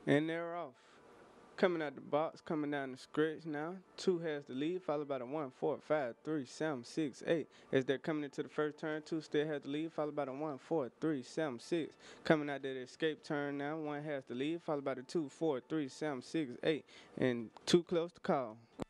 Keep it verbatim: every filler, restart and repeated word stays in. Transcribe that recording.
And they're off. Coming out the box, coming down the stretch now. Two has the lead, followed by the one, four, five, three, seven, six, eight. As they're coming into the first turn, two still has the lead, followed by the one, four, three, seven, six. Coming out that escape turn now, one has the lead, followed by the two, four, three, seven, six, eight. And two close to call.